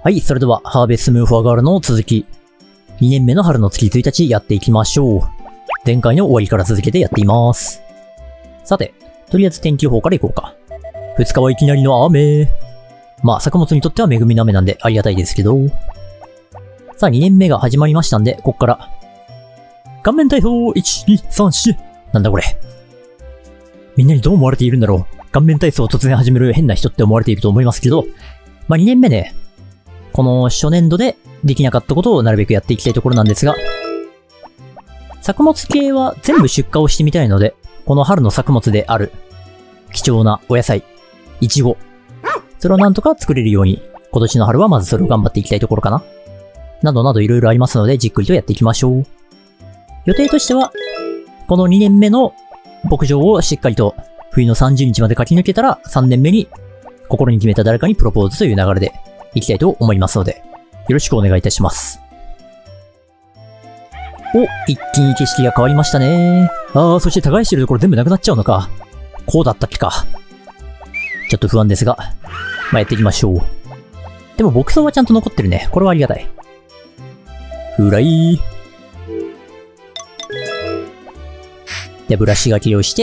はい、それでは、ハーベスムーフォアガールの続き。2年目の春の月1日やっていきましょう。前回の終わりから続けてやっています。さて、とりあえず天気予報からいこうか。2日はいきなりの雨。まあ、作物にとっては恵みの雨なんでありがたいですけど。さあ、2年目が始まりましたんで、こっから。顔面体操 !1、2、3、4! なんだこれ。みんなにどう思われているんだろう。顔面体操を突然始める変な人って思われていると思いますけど。まあ、2年目ね。この初年度でできなかったことをなるべくやっていきたいところなんですが、作物系は全部出荷をしてみたいので、この春の作物である貴重なお野菜、イチゴ、それをなんとか作れるように、今年の春はまずそれを頑張っていきたいところかな。などなどいろいろありますので、じっくりとやっていきましょう。予定としては、この2年目の牧場をしっかりと冬の30日まで駆け抜けたら、3年目に心に決めた誰かにプロポーズという流れでいきたいと思いますので、よろしくお願いいたします。お、一気に景色が変わりましたね。そして耕してるところ全部なくなっちゃうのか。こうだったっけか。ちょっと不安ですが、まあ、やっていきましょう。でも牧草はちゃんと残ってるね。これはありがたい。フライ。で、ブラシがけをして、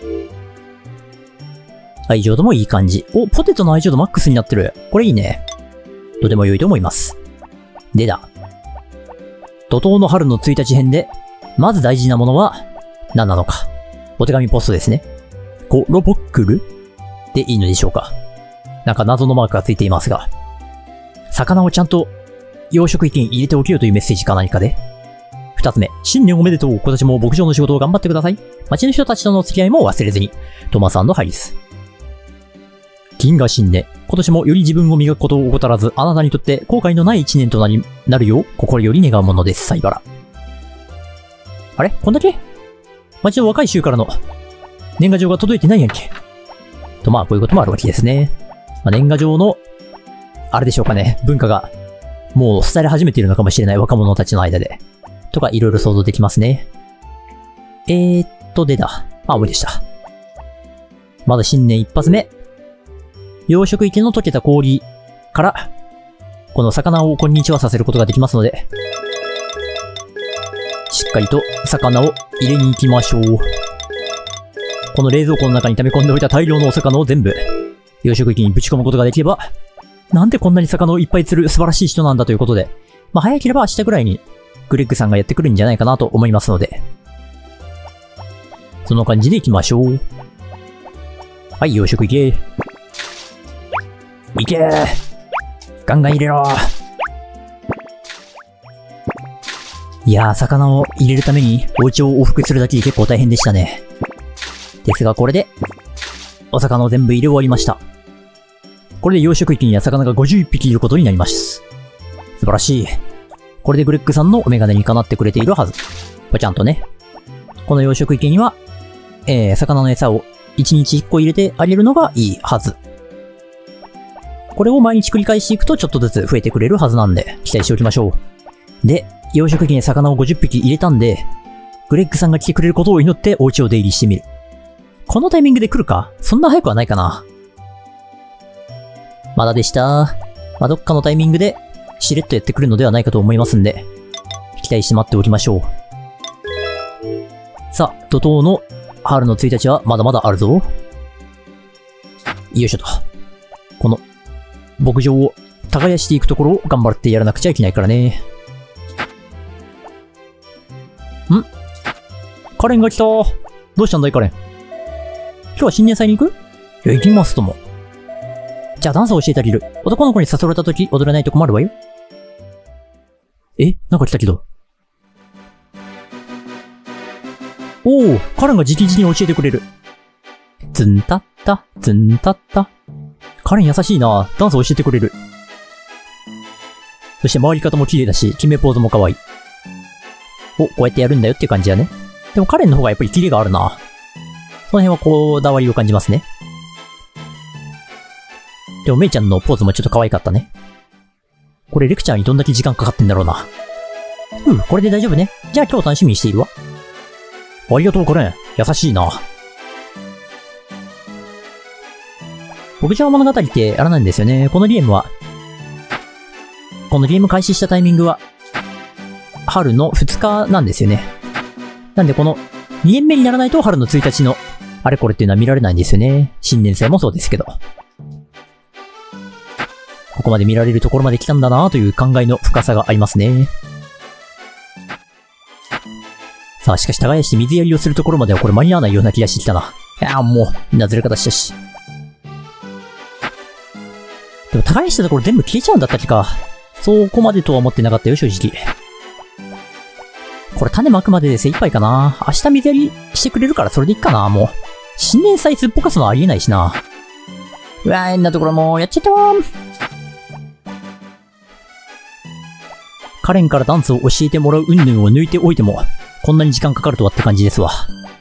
愛情度もいい感じ。お、ポテトの愛情度マックスになってる。これいいね。とても良いと思います。でだ。怒涛の春の1日編で、まず大事なものは何なのか。お手紙ポストですね。ゴロボックルでいいのでしょうか。なんか謎のマークがついていますが。魚をちゃんと養殖池に入れておけよというメッセージか何かで。2つ目、新年おめでとう。今年も牧場の仕事を頑張ってください。町の人たちとの付き合いも忘れずに。トマス&ハリス。銀河新年。今年もより自分を磨くことを怠らず、あなたにとって後悔のない一年となるよう、心より願うものです。サイバラ。あれこんだけ町の若い衆からの年賀状が届いてないやんけ。と、まあ、こういうこともあるわけですね。まあ、年賀状の、あれでしょうかね。文化が、もう伝え始めているのかもしれない若者たちの間で。とか、いろいろ想像できますね。でだ。思い出した。まず新年一発目。養殖池の溶けた氷から、この魚をこんにちはさせることができますので、しっかりと魚を入れに行きましょう。この冷蔵庫の中に溜め込んでおいた大量のお魚を全部、養殖池にぶち込むことができれば、なんでこんなに魚をいっぱい釣る素晴らしい人なんだということで、まあ早ければ明日ぐらいにグレッグさんがやってくるんじゃないかなと思いますので、その感じで行きましょう。はい、養殖池。いけー！ガンガン入れろー！いやー、魚を入れるためにお家を往復するだけで結構大変でしたね。ですがこれで、お魚を全部入れ終わりました。これで養殖池には魚が51匹いることになります。素晴らしい。これでグレッグさんのお眼鏡にかなってくれているはず。ぽちゃんとね。この養殖池には、魚の餌を1日1個入れてあげるのがいいはず。これを毎日繰り返していくとちょっとずつ増えてくれるはずなんで、期待しておきましょう。で、養殖池に魚を50匹入れたんで、グレッグさんが来てくれることを祈ってお家を出入りしてみる。このタイミングで来るか？そんな早くはないかな。まだでした。まあ、どっかのタイミングで、しれっとやってくるのではないかと思いますんで、期待して待っておきましょう。さあ、怒涛の春の1日はまだまだあるぞ。よいしょと。この、牧場を耕していくところを頑張ってやらなくちゃいけないからね。カレンが来た。どうしたんだいカレン。今日は新年祭に行く？いや、行きますとも。じゃあダンスを教えてあげる。男の子に誘われた時踊れないと困るわよ。なんか来たけど。おお、カレンが直々に教えてくれる。ズンタッタ、ズンタッタ。カレン優しいな。ダンスを教えてくれる。そして回り方も綺麗だし、決めポーズも可愛い。こうやってやるんだよっていう感じやね。でもカレンの方がやっぱりキレがあるな。その辺はこだわりを感じますね。でもメイちゃんのポーズもちょっと可愛かったね。これレクチャーにどんだけ時間かかってんだろうな。これで大丈夫ね。じゃあ今日楽しみにしているわ。ありがとうカレン。優しいな。牧場物語ってあれなんですよね。このゲームは、 このゲーム開始したタイミングは、春の2日なんですよね。なんでこの2年目にならないと春の1日のあれこれっていうのは見られないんですよね。新年祭もそうですけど。ここまで見られるところまで来たんだなという考えの深さがありますね。さあ、しかし耕して水やりをするところまではこれ間に合わないような気がしてきたな。いやーもう、みんなずれ方したし。でも耕したところ全部消えちゃうんだったっけか。そこまでとは思ってなかったよ、正直。これ種まくまでで精一杯かな。明日水やりしてくれるからそれでいっかな、もう。新年祭すっぽかすのはありえないしな。うわー、変なところもうやっちゃったわー。カレンからダンスを教えてもらう云々を抜いておいても、こんなに時間かかるとはって感じですわ。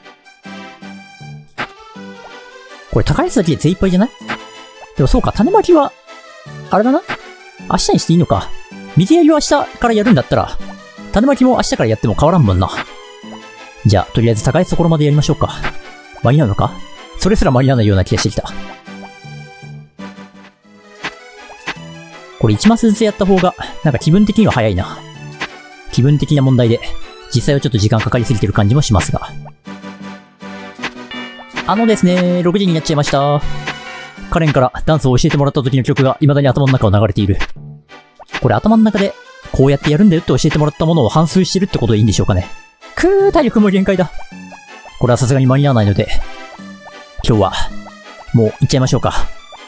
これ高安だけで精一杯じゃない？でもそうか、種まきは、あれだな？明日にしていいのか。水やりを明日からやるんだったら、種まきも明日からやっても変わらんもんな。じゃあ、とりあえず高安ところまでやりましょうか。間に合うのか？それすら間に合わないような気がしてきた。これ1マスずつやった方が、なんか気分的には早いな。気分的な問題で、実際はちょっと時間かかりすぎてる感じもしますが。ですね、6時になっちゃいました。カレンからダンスを教えてもらった時の曲が未だに頭の中を流れている。これ頭の中で、こうやってやるんだよって教えてもらったものを反芻してるってことでいいんでしょうかね。体力も限界だ。これはさすがに間に合わないので、今日は、もう行っちゃいましょうか。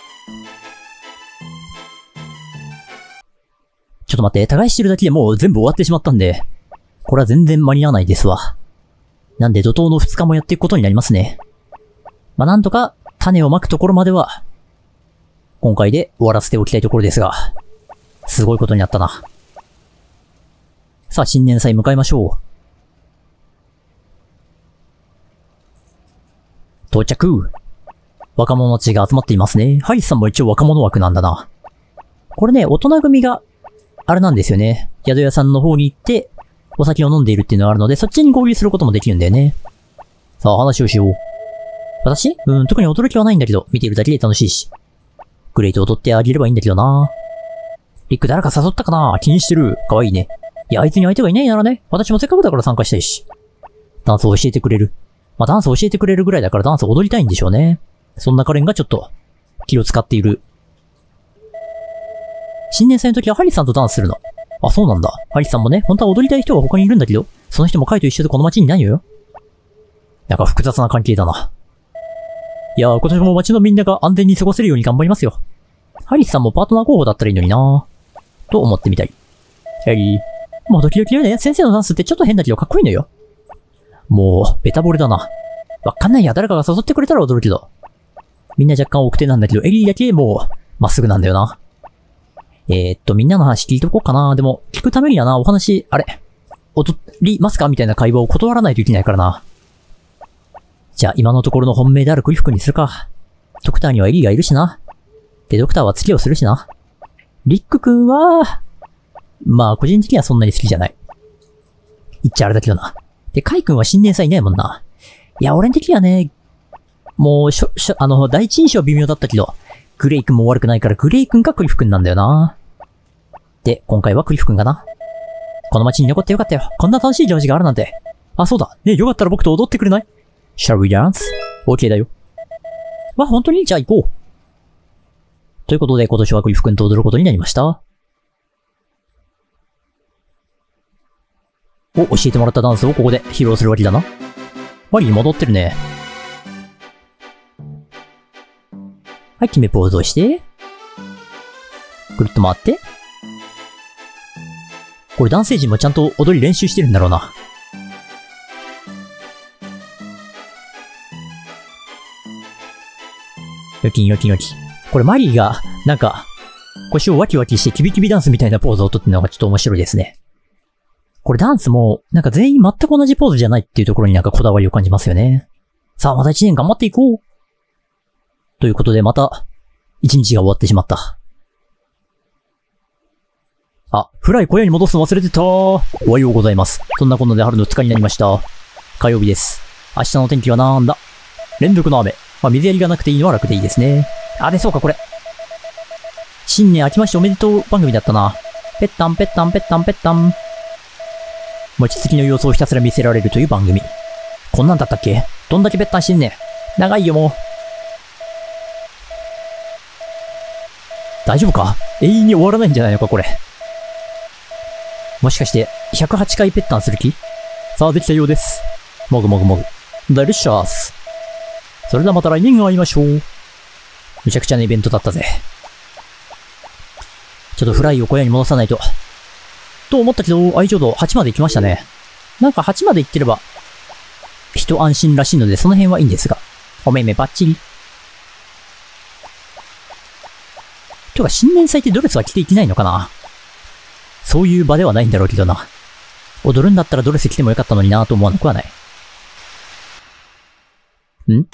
ちょっと待って、耕してるだけでもう全部終わってしまったんで、これは全然間に合わないですわ。なんで怒涛の2日もやっていくことになりますね。まあ、なんとか種をまくところまでは、今回で終わらせておきたいところですが、すごいことになったな。さあ、新年祭迎えましょう。到着。若者たちが集まっていますね。ハリスさんも一応若者枠なんだな。これね、大人組が、あれなんですよね。宿屋さんの方に行って、お酒を飲んでいるっていうのがあるので、そっちに合流することもできるんだよね。さあ、話をしよう。私？特に驚きはないんだけど、見ているだけで楽しいし。グレイトを取ってあげればいいんだけどな。リック誰か誘ったかな？気にしてる。かわいいね。いや、あいつに相手がいないならね、私もせっかくだから参加したいし。ダンスを教えてくれる。まあ、ダンスを教えてくれるぐらいだからダンスを踊りたいんでしょうね。そんなカレンがちょっと、気を使っている。新年祭の時はハリスさんとダンスするの。あ、そうなんだ。ハリスさんもね、本当は踊りたい人が他にいるんだけど、その人もカイと一緒でこの街にいないのよ。なんか複雑な関係だな。いやー、今年も街のみんなが安全に過ごせるように頑張りますよ。ハリスさんもパートナー候補だったらいいのになぁ。と思ってみたい。もう時々ね、先生のダンスってちょっと変だけどかっこいいのよ。もう、ベタボレだな。わかんないや、誰かが誘ってくれたら踊るけど。みんな若干奥手なんだけど、エリーだけもう、まっすぐなんだよな。みんなの話聞いとこうかな。でも、聞くためにはな、お話、あれ、踊りますかみたいな会話を断らないといけないからな。じゃあ、今のところの本命であるクリフ君にするか。ドクターにはエリーがいるしな。で、ドクターは付きをするしな。リック君は、まあ、個人的にはそんなに好きじゃない。言っちゃあれだけどな。で、カイ君は新年祭いないもんな。いや、俺的にはね、もう、第一印象は微妙だったけど、グレイ君も悪くないからグレイ君かクリフ君なんだよな。で、今回はクリフ君かな。この街に残ってよかったよ。こんな楽しい行事があるなんて。あ、そうだ。ね、よかったら僕と踊ってくれない？ Shall we dance? OK だよ。わ、本当に？じゃあ行こう。ということで、今年はクリフ君と踊ることになりました。教えてもらったダンスをここで披露するわけだな。マリー戻ってるね。はい、決めポーズをして。ぐるっと回って。これ男性陣もちゃんと踊り練習してるんだろうな。よきよきよき。これマリーが、なんか、腰をワキワキしてキビキビダンスみたいなポーズをとってるのがちょっと面白いですね。これダンスも、なんか全員全く同じポーズじゃないっていうところになんかこだわりを感じますよね。さあ、また1年頑張っていこう。ということで、また、1日が終わってしまった。あ、フライ小屋に戻すの忘れてた。おはようございます。そんなこんなで春の2日になりました。火曜日です。明日の天気はなんだ？連続の雨。まあ、水やりがなくていいのは楽でいいですね。あれ、そうか、これ。新年明けましておめでとう番組だったな。 ペッタンペッタンペッタンペッタン。餅つきの様子をひたすら見せられるという番組。こんなんだったっけ？どんだけペッタンしてんねん。長いよもう。大丈夫か？永遠に終わらないんじゃないのかこれ。もしかして、108回ペッタンする気？さあできたようです。もぐもぐもぐ。デリシャス。それではまた来年会いましょう。むちゃくちゃなイベントだったぜ。ちょっとフライを小屋に戻さないと。と思ったけど、ちょうど8まで行きましたね。なんか8まで行ってれば、一安心らしいのでその辺はいいんですが。お目目バッチリ。てか新年祭ってドレスは着ていけないのかな？そういう場ではないんだろうけどな。踊るんだったらドレス着てもよかったのになぁと思わなくはない。ん？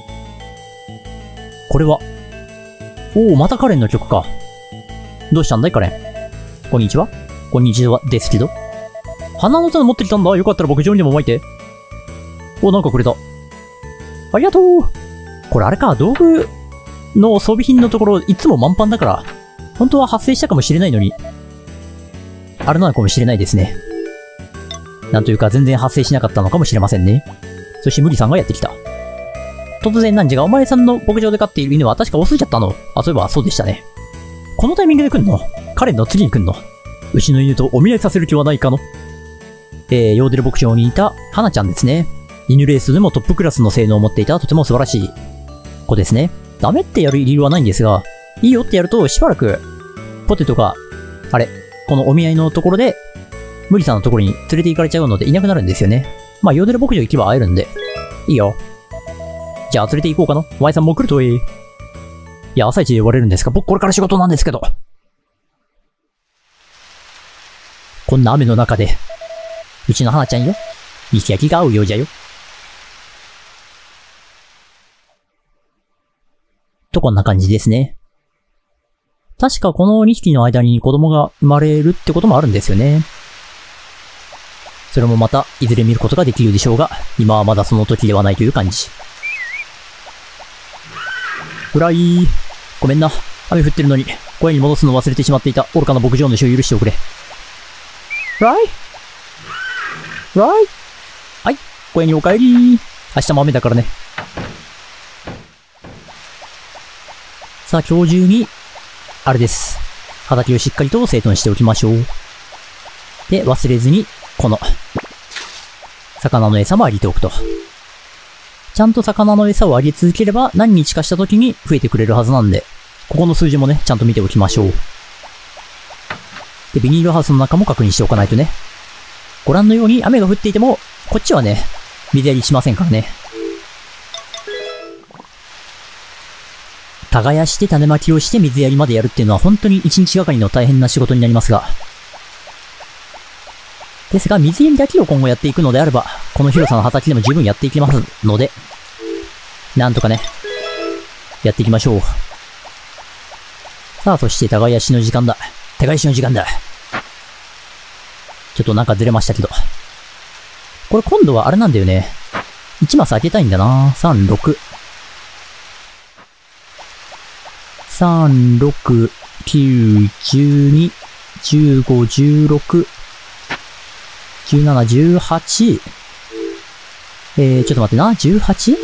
これは。おお、またカレンの曲か。どうしたんだいカレン。こんにちは。こんにちはですけど。花の種持ってきたんだ。よかったら牧場にでも巻いて。お、なんかくれた。ありがとう。これあれか、道具の装備品のところいつも満帆だから、本当は発生したかもしれないのに、あれなのかもしれないですね。なんというか全然発生しなかったのかもしれませんね。そして無理さんがやってきた。突然なんじゃがお前さんの牧場で飼っている犬は確か忘れちゃったの。あ、そういえばそうでしたね。このタイミングで来んの？カレンの次に来んの？うちの犬とお見合いさせる気はないかの？ヨーデル牧場にいた花ちゃんですね。犬レースでもトップクラスの性能を持っていたとても素晴らしい子ですね。ダメってやる理由はないんですが、いいよってやるとしばらく、ポテトが、このお見合いのところで、無理さんのところに連れて行かれちゃうのでいなくなるんですよね。まあ、ヨーデル牧場行けば会えるんで、いいよ。じゃあ連れて行こうかな。お前さんも来るといい。いや、朝一で呼ばれるんですか？僕これから仕事なんですけど。こんな雨の中で、うちの花ちゃんよ。息焼きが合うようじゃよ。とこんな感じですね。確かこの2匹の間に子供が生まれるってこともあるんですよね。それもまたいずれ見ることができるでしょうが、今はまだその時ではないという感じ。フライ。ごめんな。雨降ってるのに小屋に戻すの忘れてしまっていた愚かな牧場主を許しておくれ。フライフライ。はい、小屋にお帰り。明日も雨だからね。さあ、今日中に、あれです。畑をしっかりと整頓しておきましょう。で、忘れずに、この、魚の餌もあげておくと。ちゃんと魚の餌をあげ続ければ、何日かした時に増えてくれるはずなんで、ここの数字もね、ちゃんと見ておきましょう。で、ビニールハウスの中も確認しておかないとね。ご覧のように雨が降っていても、こっちはね、水やりしませんからね。耕して種まきをして水やりまでやるっていうのは本当に1日がかりの大変な仕事になりますが。ですが、水やりだけを今後やっていくのであれば、この広さの畑でも十分やっていけますので、なんとかね、やっていきましょう。さあ、そして耕しの時間だ。耕しの時間だ。ちょっとなんかずれましたけど。これ今度はあれなんだよね。1マス開けたいんだな。3、6。3、6、9、12、15、16、17、18。ちょっと待ってな。18？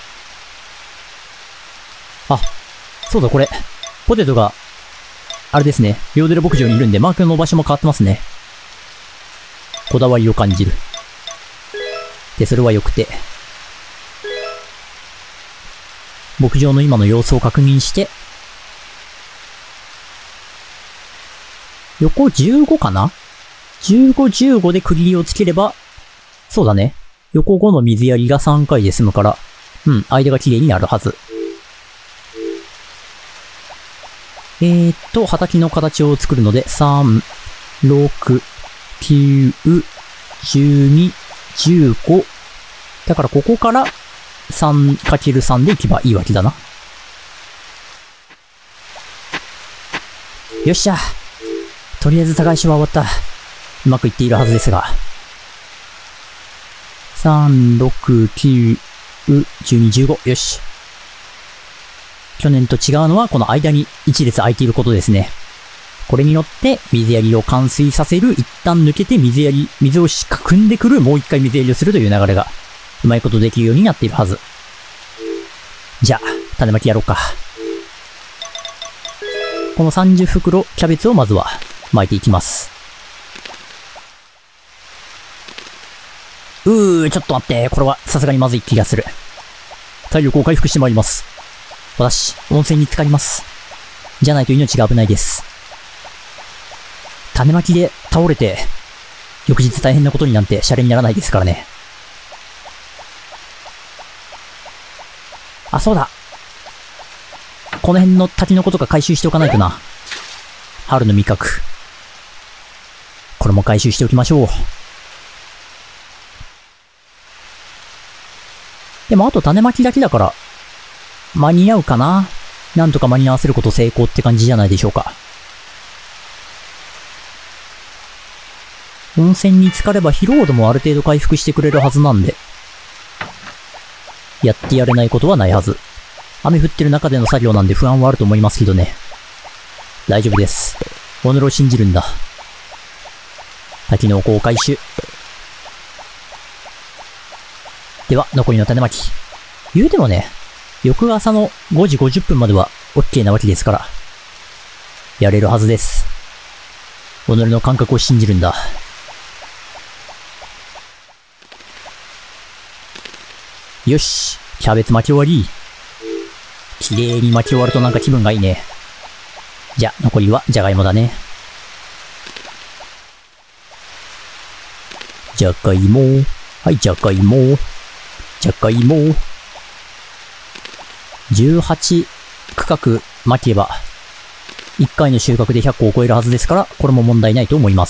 あ、そうだこれ。ポテトが、あれですね。ヨーデル牧場にいるんで、マークの場所も変わってますね。こだわりを感じる。で、それは良くて。牧場の今の様子を確認して、横15かな ?15、15で区切りをつければ、そうだね。横5の水やりが3回で済むから、間が綺麗になるはず。畑の形を作るので、3、6、9、12、15。だからここから 3×3 でいけばいいわけだな。よっしゃ。とりあえず耕しは終わった。うまくいっているはずですが。3、6、9、12、15。よし。去年と違うのはこの間に1列空いていることですね。 これによって、水やりを冠水させる、一旦抜けて水を汲んでくる、もう一回水やりをするという流れが、うまいことできるようになっているはず。じゃあ、種まきやろうか。この30袋、キャベツをまずは、巻いていきます。ちょっと待って、これはさすがにまずい気がする。体力を回復してまいります。私、温泉に浸かります。じゃないと命が危ないです。種まきで倒れて、翌日大変なことになんてシャレにならないですからね。あ、そうだ。この辺のタケノコとか回収しておかないとな。春の味覚。これも回収しておきましょう。でもあと種まきだけだから、間に合うかな？なんとか間に合わせること成功って感じじゃないでしょうか。温泉に浸かれば疲労度もある程度回復してくれるはずなんで、やってやれないことはないはず。雨降ってる中での作業なんで不安はあると思いますけどね。大丈夫です。己を信じるんだ。タケノコを回収。では、残りの種まき。言うてもね、翌朝の5時50分までは OK なわけですから。やれるはずです。己の感覚を信じるんだ。よし、キャベツ巻き終わり。綺麗に巻き終わるとなんか気分がいいね。じゃ、残りはじゃがいもだね。じゃがいも。はい、じゃがいも。じゃがいも。18区画巻けば、1回の収穫で100個を超えるはずですから、これも問題ないと思います。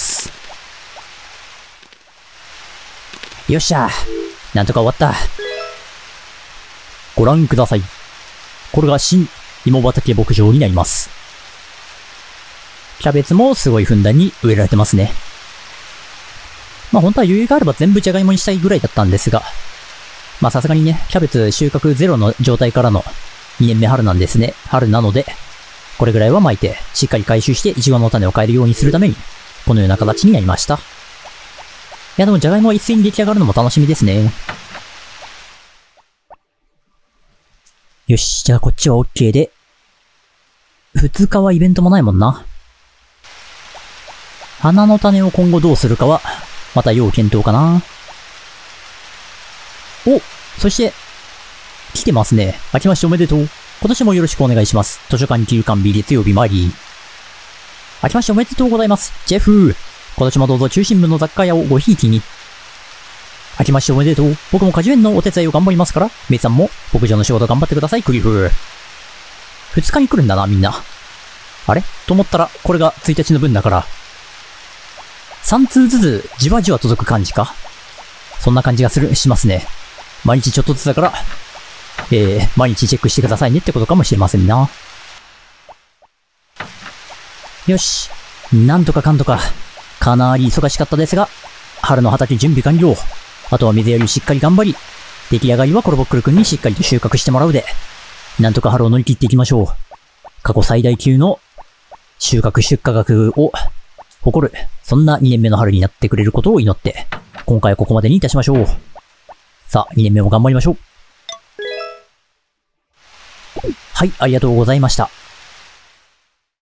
よっしゃ。なんとか終わった。ご覧ください。これが新芋畑牧場になります。キャベツもすごいふんだんに植えられてますね。まあ本当は余裕があれば全部じゃがいもにしたいぐらいだったんですが、まあさすがにね、キャベツ収穫ゼロの状態からの2年目春なんですね。春なので、これぐらいは巻いて、しっかり回収してイチゴの種を変えるようにするために、このような形になりました。いやでもじゃがいもは一斉に出来上がるのも楽しみですね。よし、じゃあこっちは OK で、2日はイベントもないもんな。花の種を今後どうするかは、また要検討かな。お、そして、来てますね。明けましておめでとう。今年もよろしくお願いします。図書館休館日月曜日マリー。明けましておめでとうございます。ジェフ。今年もどうぞ中心部の雑貨屋をごひいきに。明けましておめでとう。僕も果樹園のお手伝いを頑張りますから、メイさんも牧場の仕事頑張ってください、クリフ。2日に来るんだな、みんな。あれと思ったら、これが1日の分だから。3通ずつ、じわじわ届く感じか？そんな感じがしますね。毎日ちょっとずつだから、毎日チェックしてくださいねってことかもしれませんな。よし。なんとかかんとか、かなり忙しかったですが、春の畑準備完了。あとは水やりをしっかり頑張り、出来上がりはコロボックル君にしっかりと収穫してもらうで、なんとか春を乗り切っていきましょう。過去最大級の収穫出荷額を誇る、そんな2年目の春になってくれることを祈って、今回はここまでにいたしましょう。さあ、2年目も頑張りましょう。はい、ありがとうございました。